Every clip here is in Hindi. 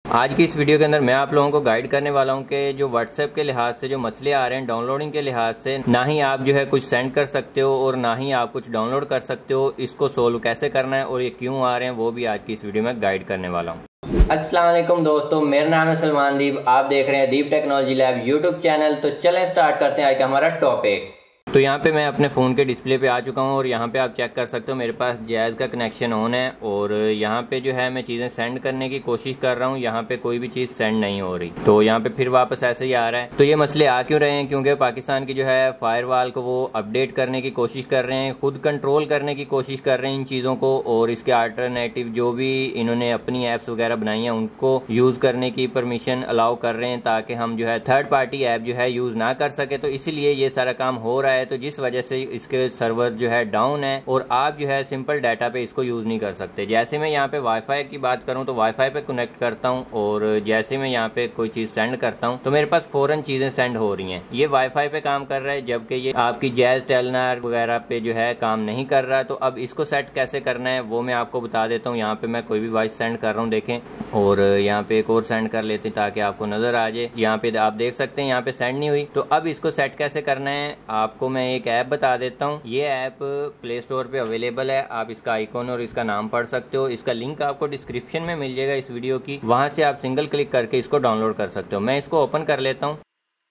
आज की इस वीडियो के अंदर मैं आप लोगों को गाइड करने वाला हूं कि जो व्हाट्सएप के लिहाज से जो मसले आ रहे हैं डाउनलोडिंग के लिहाज से, ना ही आप जो है कुछ सेंड कर सकते हो और ना ही आप कुछ डाउनलोड कर सकते हो, इसको सोल्व कैसे करना है और ये क्यों आ रहे हैं वो भी आज की इस वीडियो में गाइड करने वाला हूँ। अस्सलाम वालेकुम दोस्तों, मेरा नाम है सलमान दीप। आप देख रहे हैं Deep technology lab YouTube channel. तो चलें स्टार्ट करते हैं आज का हमारा टॉपिक। तो यहाँ पे मैं अपने फ़ोन के डिस्प्ले पे आ चुका हूँ और यहाँ पे आप चेक कर सकते हो मेरे पास जायज़ का कनेक्शन ऑन है और यहाँ पे जो है मैं चीज़ें सेंड करने की कोशिश कर रहा हूँ, यहाँ पे कोई भी चीज़ सेंड नहीं हो रही। तो यहाँ पे फिर वापस ऐसे ही आ रहा है। तो ये मसले आ क्यों रहे हैं? क्योंकि पाकिस्तान की जो है फायरवॉल को वो अपडेट करने की कोशिश कर रहे हैं, खुद कंट्रोल करने की कोशिश कर रहे हैं इन चीज़ों को, और इसके अल्टरनेटिव जो भी इन्होंने अपनी ऐप्स वगैरह बनाई हैं उनको यूज़ करने की परमिशन अलाउ कर रहे हैं ताकि हम जो है थर्ड पार्टी ऐप जो है यूज़ ना कर सके। तो इसीलिए ये सारा काम हो रहा है। तो जिस वजह से इसके सर्वर जो है डाउन है और आप जो है सिंपल डाटा पे इसको यूज नहीं कर सकते। जैसे मैं यहाँ पे वाईफाई की बात करूँ तो वाईफाई पे कनेक्ट करता हूँ और जैसे मैं यहाँ पे कोई चीज सेंड करता हूँ तो मेरे पास फौरन चीजें सेंड हो रही हैं। ये वाईफाई पे काम कर रहा है, जबकि ये आपकी जैज टेलनर वगैरह पे जो है काम नहीं कर रहा। तो अब इसको सेट कैसे करना है वो मैं आपको बता देता हूँ। यहाँ पे मैं कोई भी वॉइस सेंड कर रहा हूँ, देखें, और यहाँ पे एक और सेंड कर लेते हैं ताकि आपको नजर आ जाए। यहाँ पे आप देख सकते हैं यहाँ पे सेंड नहीं हुई। तो अब इसको सेट कैसे करना है आपको मैं एक ऐप बता देता हूँ। ये ऐप प्ले स्टोर पे अवेलेबल है, आप इसका आइकॉन और इसका नाम पढ़ सकते हो। इसका लिंक आपको डिस्क्रिप्शन में मिल जाएगा इस वीडियो की, वहां से आप सिंगल क्लिक करके इसको डाउनलोड कर सकते हो। मैं इसको ओपन कर लेता हूँ।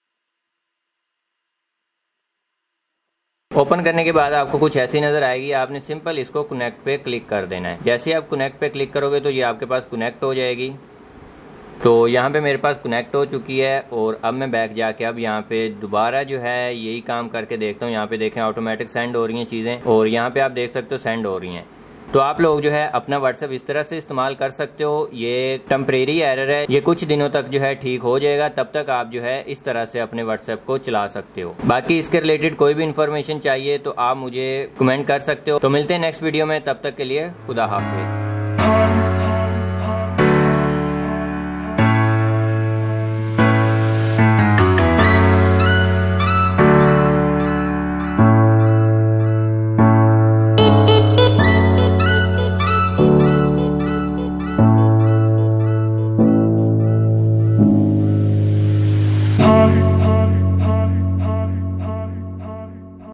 ओपन करने के बाद आपको कुछ ऐसी नजर आएगी। आपने सिंपल इसको कनेक्ट पे क्लिक कर देना है। जैसे ही आप कनेक्ट पे क्लिक करोगे तो ये आपके पास कनेक्ट हो जाएगी। तो यहाँ पे मेरे पास कनेक्ट हो चुकी है और अब मैं बैक जाके अब यहाँ पे दोबारा जो है यही काम करके देखता हूँ। यहाँ पे देखें ऑटोमेटिक सेंड हो रही हैं चीज़ें और यहाँ पे आप देख सकते हो सेंड हो रही हैं। तो आप लोग जो है अपना व्हाट्सएप इस तरह से इस्तेमाल कर सकते हो। ये टेम्परेरी एरर है, ये कुछ दिनों तक जो है ठीक हो जाएगा, तब तक आप जो है इस तरह से अपने व्हाट्सएप को चला सकते हो। बाकी इसके रिलेटेड कोई भी इन्फॉर्मेशन चाहिए तो आप मुझे कमेंट कर सकते हो। तो मिलते हैं नेक्स्ट वीडियो में, तब तक के लिए खुदा हाफिज।